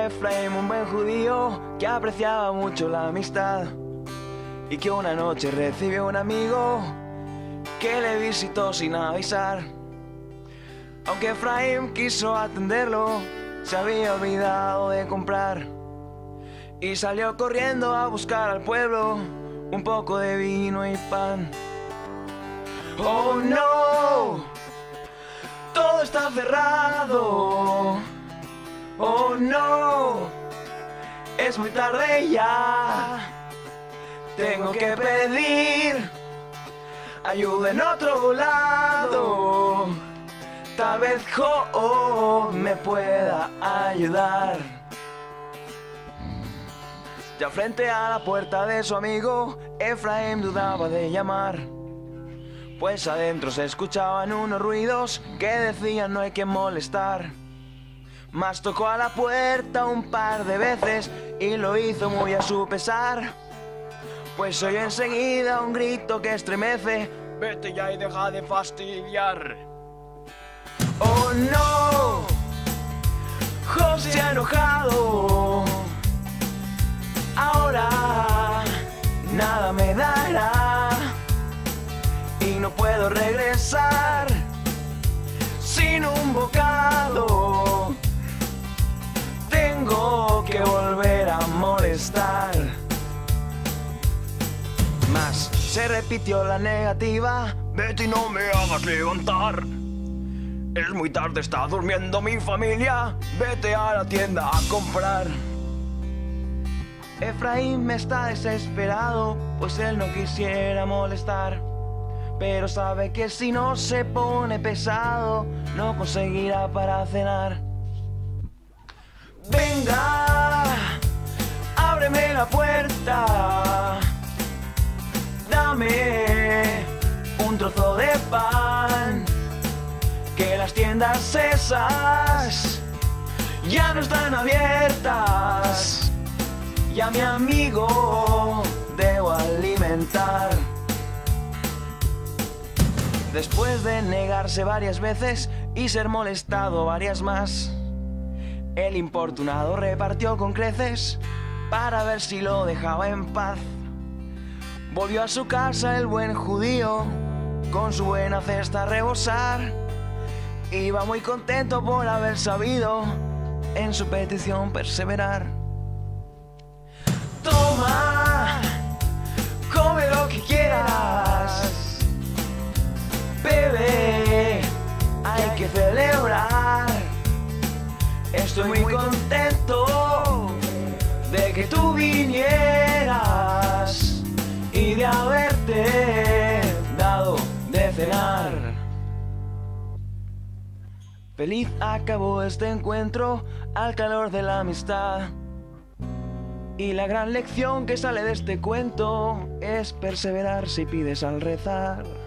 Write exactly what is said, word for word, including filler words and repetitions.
Efraín, un buen judío que apreciaba mucho la amistad, y que una noche recibió un amigo que le visitó sin avisar. Aunque Efraín quiso atenderlo, se había olvidado de comprar, y salió corriendo a buscar al pueblo un poco de vino y pan. ¡Oh no! Todo está cerrado. ¡Oh no! Es muy tarde ya. Tengo que pedir ayuda en otro lado. Tal vez Job me pueda ayudar. Ya frente a la puerta de su amigo, Efraín dudaba de llamar, pues adentro se escuchaban unos ruidos que decían no hay que molestar. Mas tocó a la puerta un par de veces y lo hizo muy a su pesar, pues oyó enseguida un grito que estremece: vete ya y deja de fastidiar. ¡Oh no! Job se ha enojado. Ahora nada me dará y no puedo regresar sin un bocado. Tengo que volver a molestar. Mas se repitió la negativa: vete y no me hagas levantar. Es muy tarde, está durmiendo mi familia. Vete a la tienda a comprar. Efraín está desesperado, pues él no quisiera molestar, pero sabe que si no se pone pesado, no conseguirá para cenar. Venga, ábreme la puerta, dame un trozo de pan, que las tiendas esas ya no están abiertas, y a mi amigo debo alimentar. Después de negarse varias veces y ser molestado varias más, el importunado repartió con creces para ver si lo dejaba en paz. Volvió a su casa el buen judío con su buena cesta a rebosar. Iba muy contento por haber sabido en su petición perseverar. Toma, come lo que quieras, bebe, hay que celebrar. Estoy muy contento de que tú vinieras y de haberte dado de cenar. Feliz acabó este encuentro al calor de la amistad, y la gran lección que sale de este cuento es perseverar si pides al rezar.